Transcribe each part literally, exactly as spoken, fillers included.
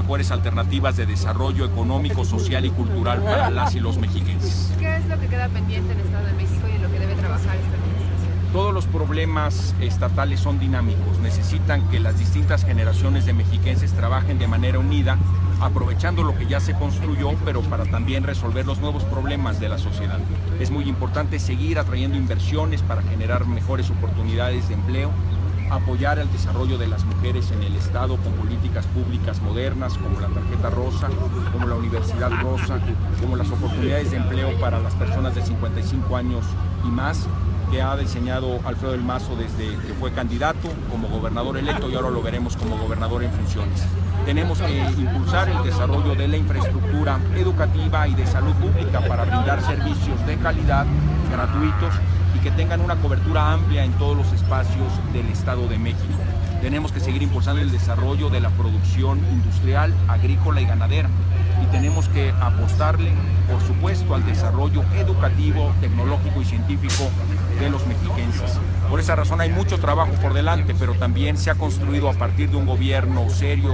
mejores alternativas de desarrollo económico, social y cultural para las y los mexiquenses. ¿Qué es lo que queda pendiente en el Estado de México y en lo que debe trabajar esta administración? Todos los problemas estatales son dinámicos, necesitan que las distintas generaciones de mexiquenses trabajen de manera unida, aprovechando lo que ya se construyó, pero para también resolver los nuevos problemas de la sociedad. Es muy importante seguir atrayendo inversiones para generar mejores oportunidades de empleo, apoyar el desarrollo de las mujeres en el Estado con políticas públicas modernas como la tarjeta rosa, como la Universidad Rosa, como las oportunidades de empleo para las personas de cincuenta y cinco años y más, que ha diseñado Alfredo del Mazo desde que fue candidato como gobernador electo y ahora lo veremos como gobernador en funciones. Tenemos que impulsar el desarrollo de la infraestructura educativa y de salud pública para brindar servicios de calidad, gratuitos y que tengan una cobertura amplia en todos los espacios del Estado de México. Tenemos que seguir impulsando el desarrollo de la producción industrial, agrícola y ganadera. Y tenemos que apostarle, por supuesto, al desarrollo educativo, tecnológico y científico de los mexiquenses. Por esa razón hay mucho trabajo por delante, pero también se ha construido a partir de un gobierno serio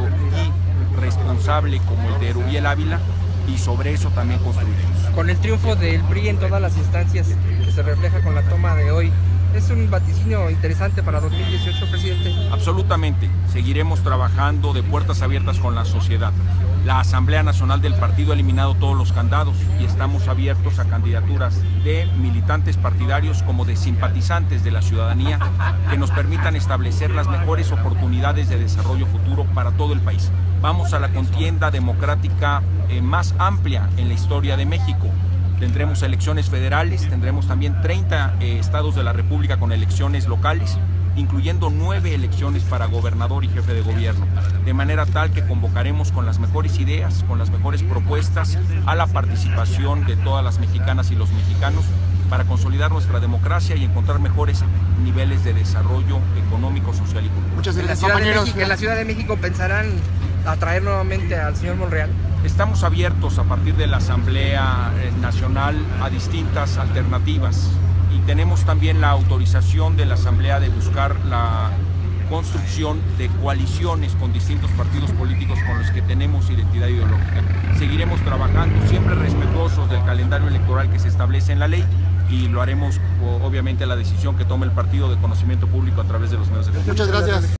y responsable como el de Erubiel Ávila, y sobre eso también construiremos. Con el triunfo del P R I en todas las instancias que se refleja con la toma de hoy, ¿es un vaticinio interesante para dos mil dieciocho, presidente? Absolutamente. Seguiremos trabajando de puertas abiertas con la sociedad. La Asamblea Nacional del Partido ha eliminado todos los candados y estamos abiertos a candidaturas de militantes partidarios como de simpatizantes de la ciudadanía que nos permitan establecer las mejores oportunidades de desarrollo futuro para todo el país. Vamos a la contienda democrática eh, más amplia en la historia de México. Tendremos elecciones federales, tendremos también treinta eh, estados de la República con elecciones locales, incluyendo nueve elecciones para gobernador y jefe de gobierno, de manera tal que convocaremos con las mejores ideas, con las mejores propuestas a la participación de todas las mexicanas y los mexicanos para consolidar nuestra democracia y encontrar mejores niveles de desarrollo económico, social y cultural. Muchas gracias, compañeros. ¿En la Ciudad de México pensarán atraer nuevamente al señor Monreal? Estamos abiertos a partir de la Asamblea Nacional a distintas alternativas y tenemos también la autorización de la Asamblea de buscar la construcción de coaliciones con distintos partidos políticos con los que tenemos identidad ideológica. Seguiremos trabajando siempre respetuosos del calendario electoral que se establece en la ley y lo haremos obviamente a la decisión que tome el partido de conocimiento público a través de los medios de comunicación. Muchas gracias.